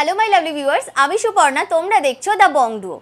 Hello my lovely viewers, আমি সুপর্ণা, তোমরা দেখছো দ্য বং ডুও।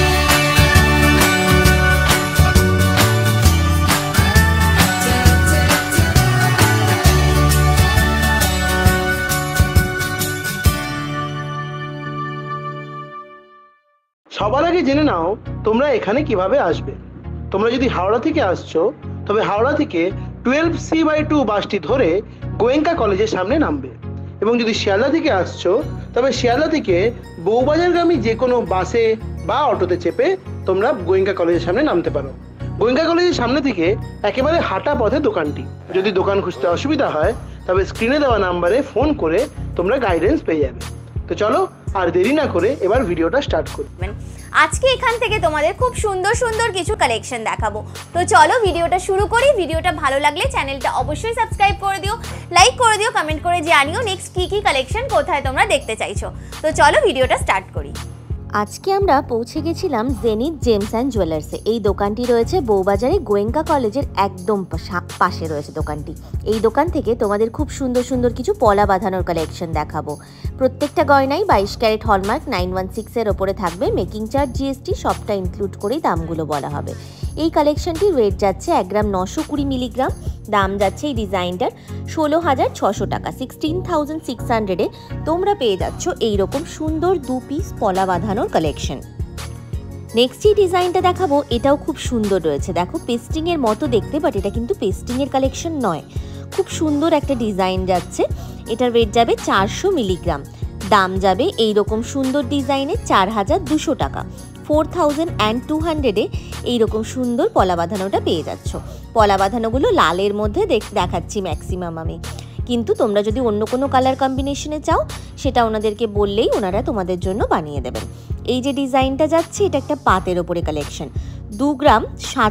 সবার আগে জেনে নাও তোমরা এখানে কিভাবে আসবে। তোমরা যদি হাওড়া থেকে আসছো তবে হাওড়া থেকে 12C/2 বাসটি ধরে গোয়েঙ্কা কলেজের সামনে নামবে, এবং যদি শিয়ালদা থেকে আসছো তবে শিয়ালদা থেকে বউবাজারগামী যে কোনো বাসে বা অটোতে চেপে তোমরা গোয়েঙ্কা কলেজের সামনে নামতে পারো। গোয়েঙ্কা কলেজের সামনে থেকে একেবারে হাঁটা পথে দোকানটি। যদি দোকান খুঁজতে অসুবিধা হয় তবে স্ক্রিনে দেওয়া নাম্বারে ফোন করে তোমরা গাইডেন্স পেয়ে যাবে। তো চলো আর দেরি না করে এবার ভিডিওটা স্টার্ট করি। আজকে এখান থেকে তোমাদের খুব সুন্দর সুন্দর কিছু কালেকশন দেখাবো। তো চলো ভিডিওটা শুরু করি। ভিডিওটা ভালো লাগলে চ্যানেলটা অবশ্যই সাবস্ক্রাইব করে দিও, লাইক করে দিও, কমেন্ট করে জানিও নেক্সট কি কালেকশন কোথায় তোমরা দেখতে চাইছো। তো চলো ভিডিওটা স্টার্ট করি। আজকে আমরা পৌঁছে গেছিলাম জেনিথ জেমস অ্যান্ড জুয়েলার্সে। এই দোকানটি রয়েছে বউবাজারে, গোয়েঙ্কা কলেজের একদম পাশে রয়েছে দোকানটি। এই দোকান থেকে তোমাদের খুব সুন্দর সুন্দর কিছু পলা বাঁধানোর কালেকশন দেখাবো। প্রত্যেকটা গয়নাই 22 ক্যারেট হলমার্ক 916-এর ওপরে থাকবে। মেকিং চার্জ, জিএসটি সবটা ইনক্লুড করেই দামগুলো বলা হবে। এই কালেকশনটির ওয়েট যাচ্ছে 1 গ্রাম 920 মিলিগ্রাম। দাম যাচ্ছে এই ডিজাইনটার 16,600 টাকা। 16,600-এ তোমরা পেয়ে যাচ্ছ এইরকম সুন্দর 2 পিস পলা বাঁধানোর কালেকশন। নেক্সট এই ডিজাইনটা দেখাবো, এটাও খুব সুন্দর রয়েছে। দেখো পেস্টিংয়ের মতো দেখতে, বাট এটা কিন্তু পেস্টিংয়ের কালেকশন নয়। খুব সুন্দর একটা ডিজাইন যাচ্ছে। এটার ওয়েট যাবে 400 মিলিগ্রাম। দাম যাবে এইরকম সুন্দর ডিজাইনে 4,200 টাকা। 4,200-এ এইরকম সুন্দর পলা বাঁধানোটা পেয়ে যাচ্ছ। পলা বাঁধানোগুলো লালের মধ্যে দেখাচ্ছি ম্যাক্সিমাম আমি, কিন্তু তোমরা যদি অন্য কোনো কালার কম্বিনেশনে চাও সেটা ওনাদেরকে বললেই ওনারা তোমাদের জন্য বানিয়ে দেবেন। এই যে ডিজাইনটা যাচ্ছে এটা একটা পাতের ওপরে কালেকশন। 2 গ্রাম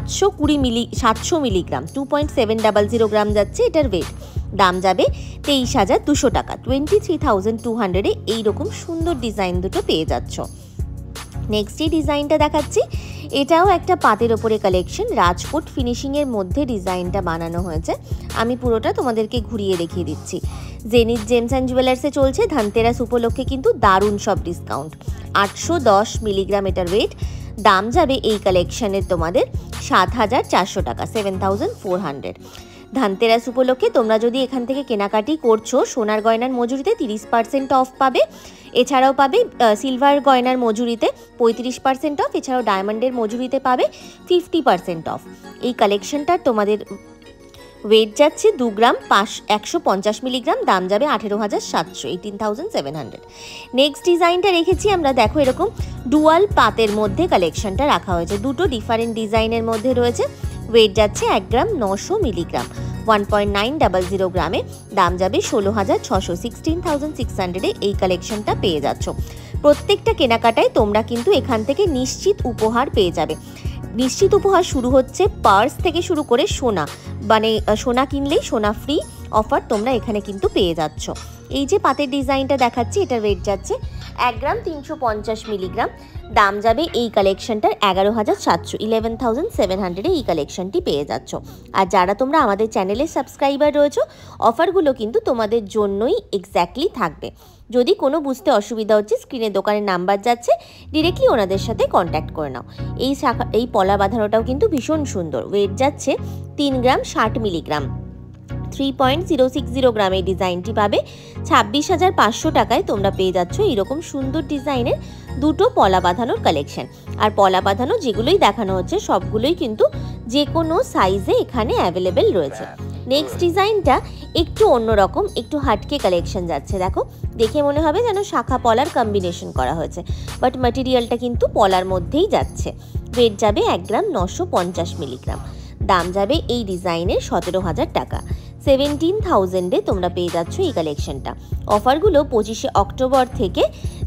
700 মিলিগ্রাম 2.700 গ্রাম যাচ্ছে এটার ওয়েট। দাম যাবে 23,200 টাকা। 23,200-এ এইরকম সুন্দর ডিজাইন দুটো পেয়ে যাচ্ছ। নেক্সট এই ডিজাইনটা দেখাচ্ছি, এটাও একটা পাতের ওপরে কালেকশন। রাজকোট ফিনিশিংয়ের মধ্যে ডিজাইনটা বানানো হয়েছে। আমি পুরোটা তোমাদেরকে ঘুরিয়ে দেখিয়ে দিচ্ছি। জেনিথ জেমস অ্যান্ড জুয়েলার্সে চলছে ধানতেরাস উপলক্ষে কিন্তু দারুণ সব ডিসকাউন্ট। 810 মিলিগ্রাম এটার ওয়েট। দাম যাবে এই কালেকশনের তোমাদের 7,400 টাকা। 7,400। ধানতেরাস উপলক্ষে তোমরা যদি এখান থেকে কেনাকাটি করছো সোনার গয়নার মজুরিতে 30% অফ পাবে। এছাড়াও পাবে সিলভার গয়নার মজুরিতে 35% অফ। এছাড়াও ডায়মন্ডের মজুরিতে পাবে 50% অফ। এই কালেকশনটার তোমাদের ওয়েট যাচ্ছে 2 গ্রাম 150 মিলিগ্রাম। দাম যাবে 18,700, 18,700। নেক্সট ডিজাইনটা রেখেছি আমরা, দেখো এরকম ডুয়াল পাতের মধ্যে কালেকশনটা রাখা হয়েছে। দুটো ডিফারেন্ট ডিজাইনের মধ্যে রয়েছে। ওয়েট যাচ্ছে 1 গ্রাম 900 মিলিগ্রাম 1.900 গ্রামে। দাম যাবে 16,600, 16,600-এ এই কালেকশনটা পেয়ে যাচ্ছ। প্রত্যেকটা কেনাকাটায় তোমরা কিন্তু এখান থেকে নিশ্চিত উপহার পেয়ে যাবে। নিশ্চিত উপহার শুরু হচ্ছে পার্স থেকে শুরু করে সোনা, মানে সোনা কিনলেই সোনা ফ্রি অফার তোমরা এখানে কিন্তু পেয়ে যাচ্ছ। এই যে পাতের ডিজাইনটা দেখাচ্ছি এটার ওয়েট যাচ্ছে 1 গ্রাম 350 মিলিগ্রাম। দাম যাবে এই কালেকশনটার 11,700, 11,700-এ এই কালেকশনটি পেয়ে যাচ্ছ। আর যারা তোমরা আমাদের চ্যানেলের সাবস্ক্রাইবার রয়েছো, অফারগুলো কিন্তু তোমাদের জন্যই এক্স্যাক্টলি থাকবে। যদি কোনো বুঝতে অসুবিধা হচ্ছে স্ক্রিনে দোকানের নাম্বার যাচ্ছে, ডিরেক্টলি ওনাদের সাথে কন্ট্যাক্ট করে নাও। এই পলা বাঁধানোটাও কিন্তু ভীষণ সুন্দর। ওয়েট যাচ্ছে 3 গ্রাম 60 মিলিগ্রাম 3.060 গ্রাম। এই ডিজাইনটি পাবে 26,500 টাকায়। তোমরা পেয়ে যাচ্ছ এইরকম সুন্দর ডিজাইনের দুটো পলা বাঁধানোর কালেকশন। আর পলা বাঁধানো যেগুলোই দেখানো হচ্ছে সবগুলোই কিন্তু যে কোনো সাইজে এখানে অ্যাভেলেবেল রয়েছে। নেক্সট ডিজাইনটা একটু অন্যরকম, একটু হাটকে কালেকশন যাচ্ছে। দেখো দেখে মনে হবে যেন শাখা পলার কম্বিনেশন করা হয়েছে, বাট ম্যাটেরিয়ালটা কিন্তু পলার মধ্যেই যাচ্ছে। ওয়েট যাবে 1 গ্রাম 950 মিলিগ্রাম। দাম যাবে এই ডিজাইনের 17,000 টাকা। 17,000-এ তোমরা পেয়ে যাচ্ছ এই কালেকশনটা। অফারগুলো 25শে অক্টোবর থেকে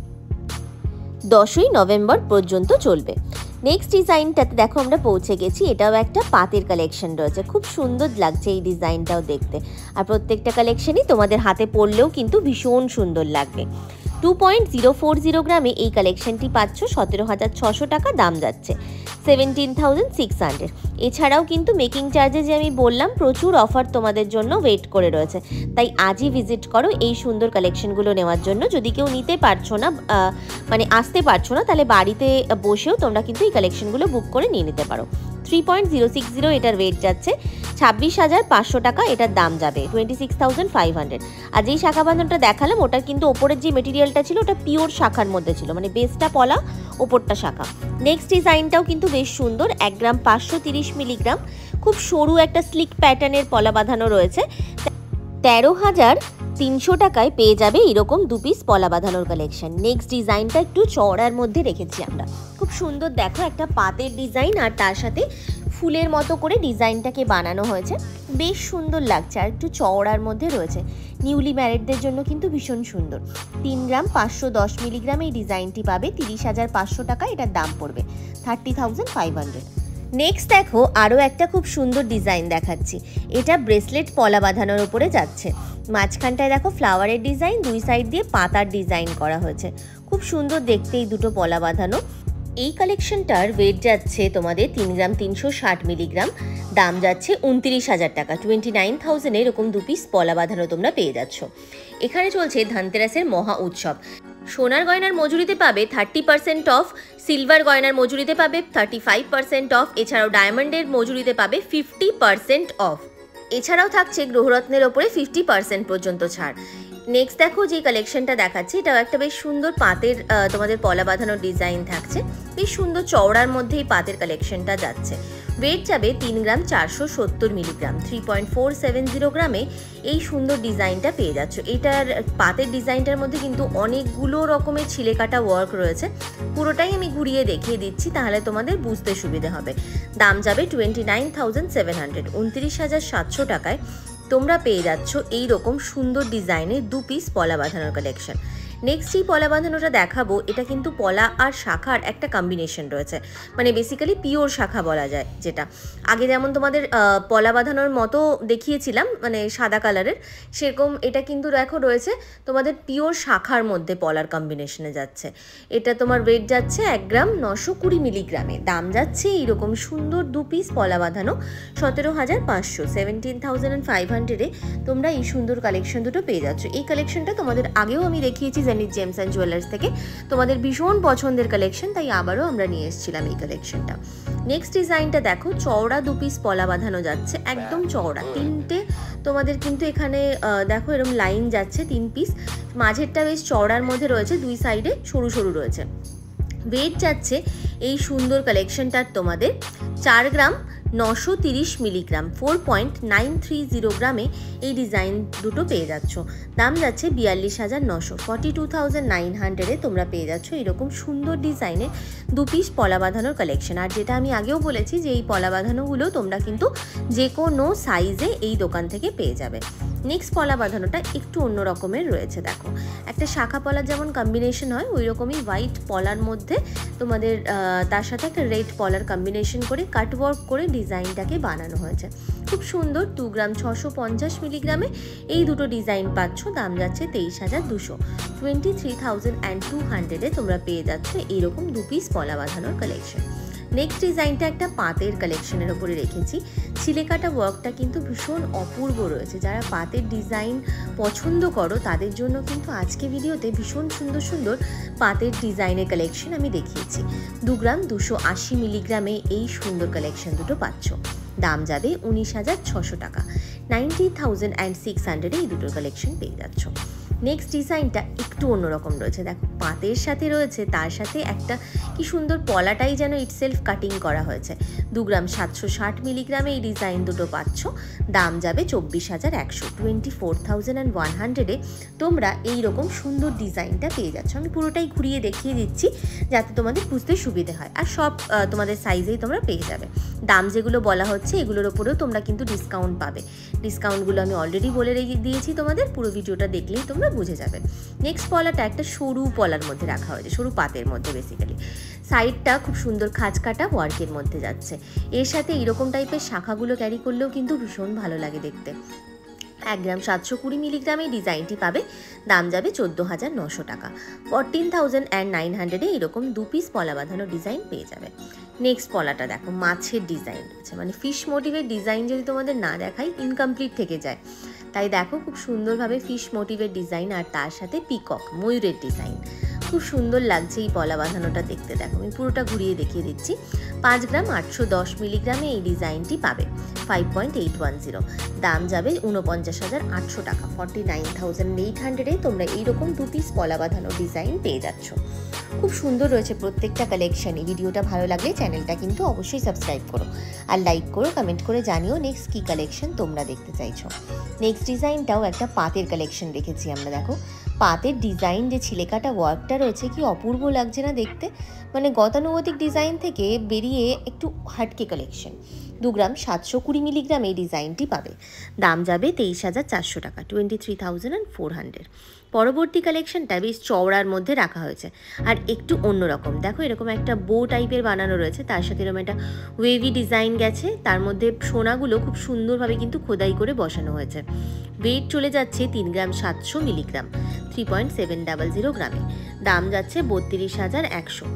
10ই নভেম্বর পর্যন্ত চলবে। নেক্সট ডিজাইনটাতে দেখো আমরা পৌঁছে গেছি। এটাও একটা পাতের কালেকশন রয়েছে। খুব সুন্দর লাগছে এই ডিজাইনটাও দেখতে। আর প্রত্যেকটা কালেকশনই তোমাদের হাতে পরলেও কিন্তু ভীষণ সুন্দর লাগবে। 2.040 গ্রামে এই কালেকশনটি পাচ্ছ 17,600 টাকা, দাম যাচ্ছে 17,600। এছাড়াও কিন্তু মেকিং চার্জে যে আমি বললাম প্রচুর অফার তোমাদের জন্য ওয়েট করে রয়েছে, তাই আজই ভিজিট করো এই সুন্দর কালেকশনগুলো নেওয়ার জন্য। যদি কেউ নিতে পারছো না, মানে আসতে পারছো না, তাহলে বাড়িতে বসেও তোমরা কিন্তু এই কালেকশনগুলো বুক করে নিয়ে নিতে পারো। 3.060 এটার ওয়েট যাচ্ছে 26,500 টাকা, এটার দাম যাবে 26,500। আর যেই শাখা বাঁধনটা দেখালাম ওটার কিন্তু ওপরের যে মেটেরিয়ালটা ছিল ওটা পিওর শাখার মধ্যে ছিল, মানে বেসটা পলা ওপরটা শাখা। নেক্সট ডিজাইনটাও কিন্তু বেশ সুন্দর, 1 গ্রাম 530 মিলিগ্রাম, খুব সরু একটা স্লিক প্যাটার্নের পলা বাঁধানো রয়েছে। 13,300 টাকায় পেয়ে যাবে এরকম 2 পিস পলা বাঁধানোর কালেকশন। নেক্সট ডিজাইনটা একটু চওড়ার মধ্যে রেখেছি আমরা, খুব সুন্দর দেখো, একটা পাতের ডিজাইন আর তার সাথে ফুলের মতো করে ডিজাইনটাকে বানানো হয়েছে, বেশ সুন্দর লাগছে আর একটু চওড়ার মধ্যে রয়েছে। নিউলি ম্যারিডদের জন্য কিন্তু ভীষণ সুন্দর। 3 গ্রাম 510 মিলিগ্রাম এই ডিজাইনটি পাবে 30,500 টাকা, এটার দাম পড়বে 30,500। নেক্সট দেখো আরও একটা খুব সুন্দর ডিজাইন দেখাচ্ছি, এটা ব্রেসলেট পলা বাঁধানোর উপরে যাচ্ছে। মাঝখানটায় দেখো ফ্লাওয়ারের ডিজাইন, দুই সাইড দিয়ে পাতার ডিজাইন করা হয়েছে, খুব সুন্দর দেখতে এই দুটো পলা বাঁধানো। এই কালেকশনটার ওয়েট যাচ্ছে তোমাদের 3 গ্রাম 360 মিলিগ্রাম, দাম যাচ্ছে 29,000 টাকা, 29,000 এরকম 2 পিস পলা বাঁধানো তোমরা পেয়ে যাচ্ছ। এখানে চলছে ধনতেরাসের মহা উৎসব, সোনার গয়নার মজুরিতে পাবে 30% অফ, সিলভার গয়নার মজুরিতে পাবে 35% অফ, এছাড়াও ডায়মন্ডের মজুরিতে পাবে 50% অফ। এছাড়াও থাকছে গ্রহরত্নের ওপরে 50% পর্যন্ত ছাড়। নেক্সট দেখো যে কালেকশনটা দেখাচ্ছি, এটাও একটা বেশ সুন্দর পাতের তোমাদের পলা বাঁধানোর ডিজাইন থাকছে, বেশ সুন্দর চওড়ার মধ্যেই পাতের কালেকশনটা যাচ্ছে। ওয়েট যাবে 3 গ্রাম 470 মিলিগ্রাম, 3.470 গ্রামে এই সুন্দর ডিজাইনটা পেয়ে যাচ্ছ। এটার পাতের ডিজাইনটার মধ্যে কিন্তু অনেকগুলো রকমের ছিলে কাটা ওয়ার্ক রয়েছে, পুরোটাই আমি ঘুরিয়ে দেখিয়ে দিচ্ছি তাহলে তোমাদের বুঝতে সুবিধে হবে। দাম যাবে 29,700, 29,700 টাকায় তোমরা পেয়ে যাচ্ছ এই রকম সুন্দর ডিজাইনের 2 পিস পলা বাঁধানোর কালেকশন। নেক্সট এই পলা বাঁধানোটা দেখাবো, এটা কিন্তু পলা আর শাখার একটা কম্বিনেশন রয়েছে, মানে বেসিক্যালি পিওর শাখা বলা যায়, যেটা আগে যেমন তোমাদের পলা বাঁধানোর মতো দেখিয়েছিলাম মানে সাদা কালারের, সেরকম এটা কিন্তু দেখো রয়েছে তোমাদের পিওর শাখার মধ্যে পলার কম্বিনেশনে যাচ্ছে। এটা তোমার ওয়েট যাচ্ছে 1 গ্রাম 920 মিলিগ্রামে, দাম যাচ্ছে এইরকম সুন্দর 2 পিস পলা বাঁধানো 17,500, 17,500-এ তোমরা এই সুন্দর কালেকশন দুটো পেয়ে যাচ্ছ। এই কালেকশনটা তোমাদের আগেও আমি দেখিয়েছি জেনিথ জেমস অ্যান্ড জুয়েলার্স থেকে, তোমাদের ভীষণ পছন্দের কালেকশন, তাই আবারও আমরা নিয়ে এসেছিলাম এই কালেকশনটা। নেক্সট ডিজাইনটা দেখো, চওড়া 2 পিস পলা বাঁধানো যাচ্ছে, একদম চওড়া, 3টে তোমাদের কিন্তু এখানে দেখো এরকম লাইন যাচ্ছে 3 পিস, মাঝেরটা বেশ চওড়ার মধ্যে রয়েছে, দুই সাইডে সরু সরু রয়েছে। ওয়েট যাচ্ছে এই সুন্দর কালেকশনটার তোমাদের 4 গ্রাম 930 মিলিগ্রাম, 4.930 গ্রামে এই ডিজাইন দুটো পেয়ে যাচ্ছ। দাম যাচ্ছে 42,900, 42,900-এ তোমরা পেয়ে যাচ্ছ এরকম সুন্দর ডিজাইনের 2 পিস পলা বাঁধানোর কালেকশন। আর যেটা আমি আগেও বলেছি যে এই পলা বাঁধানোগুলো তোমরা কিন্তু যে কোনো সাইজে এই দোকান থেকে পেয়ে যাবে। নেক্সট পলা বাঁধানোটা একটু অন্য রকমের রয়েছে, দেখো একটা শাখা পলার যেমন কম্বিনেশন হয় ওই রকমই হোয়াইট পলার মধ্যে তোমাদের তার সাথে একটা রেড পলার কম্বিনেশন করে কাটওয়ার্ক করে ডিজাইনটাকে বানানো হয়েছে, খুব সুন্দর। 2 গ্রাম 650 মিলিগ্রামে এই দুটো ডিজাইন পাচ্ছ, দাম যাচ্ছে 23,200, 23,200-এ তোমরা পেয়ে যাচ্ছ এইরকম 2 পিস পলা বাঁধানোর কালেকশন। নেক্সট ডিজাইনটা একটা পাতের কালেকশনের ওপরে রেখেছি, ছিলেকাটা ওয়ার্কটা কিন্তু ভীষণ অপূর্ব রয়েছে, যারা পাতের ডিজাইন পছন্দ করো তাদের জন্য কিন্তু আজকে ভিডিওতে ভীষণ সুন্দর সুন্দর পাতের ডিজাইনের কালেকশন আমি দেখিয়েছি। 2 গ্রাম 280 মিলিগ্রামে এই সুন্দর কালেকশন দুটো পাচ্ছ, দাম যাবে 19,600 টাকা, 90,600-এ এই দুটোর কালেকশন পেয়ে যাচ্ছ। নেক্সট ডিজাইনটা একটু অন্যরকম রয়েছে, দেখো পাতের সাথে রয়েছে তার সাথে একটা কি সুন্দর পলাটাই যেন ইটসেলফ কাটিং করা হয়েছে। 2 গ্রাম 760 মিলিগ্রামে এই ডিজাইন দুটো পাচ্ছ, দাম যাবে 24,100, 24,100-এ তোমরা এইরকম সুন্দর ডিজাইনটা পেয়ে যাচ্ছ। আমি পুরোটাই ঘুরিয়ে দেখিয়ে দিচ্ছি যাতে তোমাদের বুঝতে সুবিধে হয়, আর সব তোমাদের সাইজেই তোমরা পেয়ে যাবে। দাম যেগুলো বলা হচ্ছে এগুলোর ওপরেও তোমরা কিন্তু ডিসকাউন্ট পাবে, ডিসকাউন্টগুলো আমি অলরেডি বলে দিয়েছি তোমাদের, পুরো ভিডিওটা দেখলেই তোমরা বুঝে যাবে। নেক্সট পলাটা একটা সরু পলার মধ্যে রাখা হয়েছে, সরু পাতের মধ্যে, বেসিক্যালি সাইডটা খুব সুন্দর খাঁজ কাটা ওয়ার্কের মধ্যে যাচ্ছে। এর সাথে এরকম টাইপের শাখাগুলো ক্যারি করলেও কিন্তু ভীষণ ভালো লাগে দেখতে। 1 গ্রাম 720 মিলিগ্রাম এই ডিজাইনটি পাবে, দাম যাবে 14,900 টাকা। 14,900 এরকম 2 পিস পলা বাঁধানো ডিজাইন পেয়ে যাবে। নেক্সট পলাটা দেখো, মাছের ডিজাইন আছে, মানে ফিশ মোটিভের ডিজাইন যদি তোমাদের না দেখাই ইনকমপ্লিট থেকে যায়, তাই দেখো খুব সুন্দরভাবে ফিশ মোটিভের ডিজাইন আর তার সাথে পিকক ময়ূরের ডিজাইন। খুব সুন্দর লাগছে এই পলা বাঁধানোটা দেখতে। দেখো আমি পুরোটা ঘুরিয়ে দেখিয়ে দিচ্ছি। 5 গ্রাম 810 মিলিগ্রামে এই ডিজাইনটি পাবে, 5.810, দাম যাবে 49,800 টাকা। 49,800 তোমরা এইরকম 2 পিস পলা বাঁধানো ডিজাইন পেয়ে যাচ্ছ। খুব সুন্দর রয়েছে প্রত্যেকটা কালেকশনই। ভিডিওটা ভালো লাগলে চ্যানেলটা কিন্তু অবশ্যই সাবস্ক্রাইব করো আর লাইক করো, কমেন্ট করে জানিও নেক্সট কী কালেকশন তোমরা দেখতে চাইছো। নেক্সট ডিজাইনটাও একটা পাতের কালেকশন রেখেছি আমরা। দেখো পাতের ডিজাইন যে ছিলেকাটা ওয়ার্কটা রয়েছে কি অপূর্ব লাগছে না দেখতে, মানে গতানুগতিক ডিজাইন থেকে বেরিয়ে একটু হাটকে কালেকশন। 2 গ্রাম 720 মিলিগ্রাম এই ডিজাইনটি পাবে, দাম যাবে 23,400 টাকা, 23,400। পরবর্তী কালেকশনটা বেশ চওড়ার মধ্যে রাখা হয়েছে আর একটু অন্যরকম। দেখো এরকম একটা বো টাইপের বানানো রয়েছে, তার সাথে এরকম একটা ওয়েভি ডিজাইন গেছে, তার মধ্যে সোনাগুলো খুব সুন্দরভাবে কিন্তু খোদাই করে বসানো হয়েছে। ওয়েট চলে যাচ্ছে 3 গ্রাম 700 মিলিগ্রাম, 3.700 গ্রামে, দাম যাচ্ছে 32,100,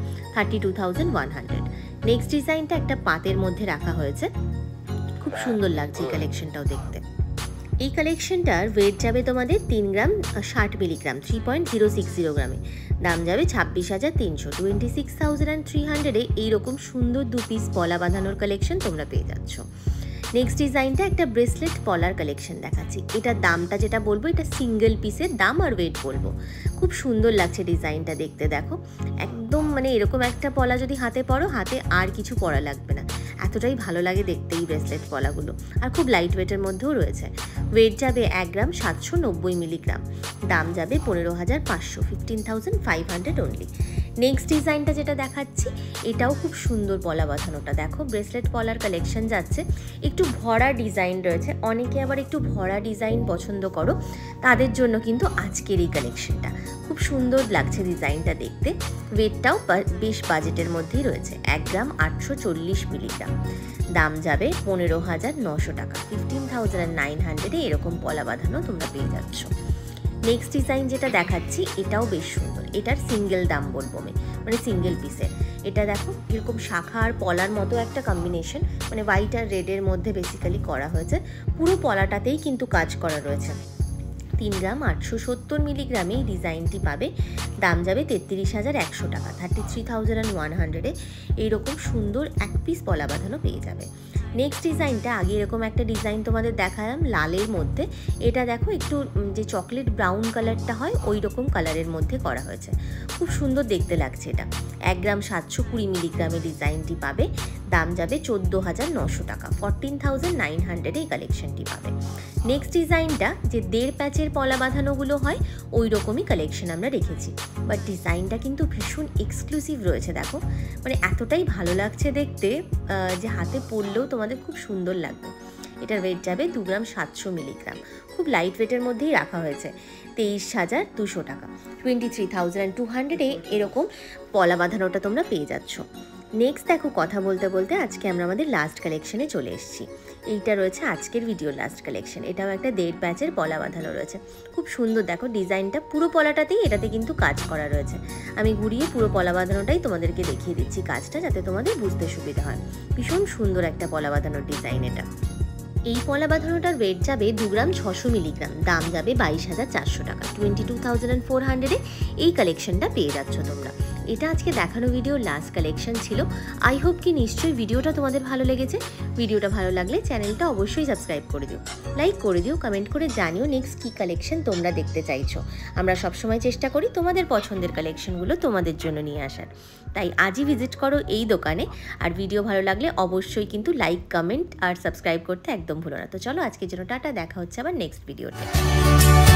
32,100। নেক্সট ডিজাইনটা একটা পাতের মধ্যে রাখা হয়েছে, খুব সুন্দর লাগছে এই কালেকশনটাও দেখতে। এই কালেকশনটার ওয়েট যাবে তোমাদের 3 গ্রাম 60 মিলিগ্রাম, 3.060 গ্রামে, দাম যাবে 26,300, 26,300 এইরকম সুন্দর 2 পিস পলা বাঁধানোর কালেকশন তোমরা পেয়ে যাচ্ছ। নেক্সট ডিজাইনটা একটা ব্রেসলেট পলার কালেকশন দেখাচ্ছি। এটার দামটা যেটা বলবো, এটা সিঙ্গেল পিসের দাম আর ওয়েট বলবো। খুব সুন্দর লাগছে ডিজাইনটা দেখতে। দেখো একদম মানে এরকম একটা পলা যদি হাতে পরো, হাতে আর কিছু পরা লাগবে না, এতটাই ভালো লাগে দেখতে এই ব্রেসলেট পলাগুলো। আর খুব লাইট ওয়েটের মধ্যেও রয়েছে। ওয়েট যাবে 1 গ্রাম 790 মিলিগ্রাম, দাম যাবে 15,500, 15,500 অনলি। নেক্সট ডিজাইনটা যেটা দেখাচ্ছি এটাও খুব সুন্দর পলা বাঁধানোটা। দেখো ব্রেসলেট পলার কালেকশন যাচ্ছে, একটু ভরা ডিজাইন রয়েছে, অনেকে আবার একটু ভরা ডিজাইন পছন্দ করো, তাদের জন্য কিন্তু আজকের এই কালেকশনটা খুব সুন্দর লাগছে ডিজাইনটা দেখতে। ওয়েটটাও বেশ বাজেটের মধ্যেই রয়েছে, 1 গ্রাম 840 মিলিগ্রাম, দাম যাবে 15,900 টাকা, 15,900 এরকম পলা বাঁধানো তোমরা পেয়ে যাচ্ছ। নেক্সট ডিজাইন যেটা দেখাচ্ছি এটাও বেশ সুন্দর, এটার সিঙ্গেল দাম বলবো আমি, মানে সিঙ্গেল পিসের। এটা দেখো এরকম শাখা আর পলার মতো একটা কম্বিনেশন, মানে হোয়াইট আর রেডের মধ্যে বেসিক্যালি করা হয়েছে। পুরো পলাটাতেই কিন্তু কাজ করা রয়েছে। 3 গ্রাম 870 মিলিগ্রামে এই ডিজাইনটি পাবে, দাম যাবে 33,100 টাকা, 33,100 এইরকম সুন্দর 1 পিস পলা বাঁধানো পেয়ে যাবে। নেক্সট ডিজাইনটা আগে এরকম একটা ডিজাইন তোমাদের দেখালাম লালের মধ্যে, এটা দেখো একটু যে চকলেট ব্রাউন কালারটা হয় ওই রকম কালারের মধ্যে করা হয়েছে, খুব সুন্দর দেখতে লাগছে এটা। 1 গ্রাম 720 মিলিগ্রামে ডিজাইনটি পাবে, দাম যাবে 14,900 টাকা, 14,900 এই কালেকশনটি পাবে। নেক্সট ডিজাইনটা যে 1.5 প্যাচের পলা বাঁধানোগুলো হয় ওই রকমই কালেকশন আমরা রেখেছি, বাট ডিজাইনটা কিন্তু ভীষণ এক্সক্লুসিভ রয়েছে। দেখো মানে এতটাই ভালো লাগছে দেখতে যে হাতে পরলেও তোমাদের খুব সুন্দর লাগবে। এটার ওয়েট যাবে 2 গ্রাম 700 মিলিগ্রাম, খুব লাইট ওয়েটের মধ্যেই রাখা হয়েছে, 23,200 টাকা, 23,200 এরকম পলা বাঁধানোটা তোমরা পেয়ে যাচ্ছ। নেক্সট দেখো কথা বলতে বলতে আজকে আমরা আমাদের লাস্ট কালেকশনে চলে এসেছি। এইটা রয়েছে আজকের ভিডিওর লাস্ট কালেকশন, এটাও একটা 1.5 প্যাচের পলা বাঁধানো রয়েছে, খুব সুন্দর। দেখো ডিজাইনটা পুরো পলাটাতেই এটাতে কিন্তু কাজ করা রয়েছে। আমি ঘুরিয়ে পুরো পলা বাঁধানোটাই তোমাদেরকে দেখিয়ে দিচ্ছি কাজটা, যাতে তোমাদের বুঝতে সুবিধা হয়। ভীষণ সুন্দর একটা পলা বাঁধানোর ডিজাইন এটা। এই পলা বাঁধানোটার ওয়েট যাবে 2 গ্রাম 600 মিলিগ্রাম, দাম যাবে 22,400 টাকা, 22,400 এই কালেকশনটা পেয়ে যাচ্ছ তোমরা। এটা আজকে দেখানো ভিডিওর লাস্ট কালেকশন ছিল। আই হোপ কি নিশ্চয়ই ভিডিওটা তোমাদের ভালো লেগেছে। ভিডিওটা ভালো লাগলে চ্যানেলটা অবশ্যই সাবস্ক্রাইব করে দিও, লাইক করে দিও, কমেন্ট করে জানিও নেক্সট কী কালেকশন তোমরা দেখতে চাইছো। আমরা সবসময় চেষ্টা করি তোমাদের পছন্দের কালেকশনগুলো তোমাদের জন্য নিয়ে আসার। তাই আজই ভিজিট করো এই দোকানে। আর ভিডিও ভালো লাগলে অবশ্যই কিন্তু লাইক, কমেন্ট আর সাবস্ক্রাইব করতে একদম ভুলো না। তো চলো আজকের জন্য টাটা, দেখা হচ্ছে আবার নেক্সট ভিডিওতে।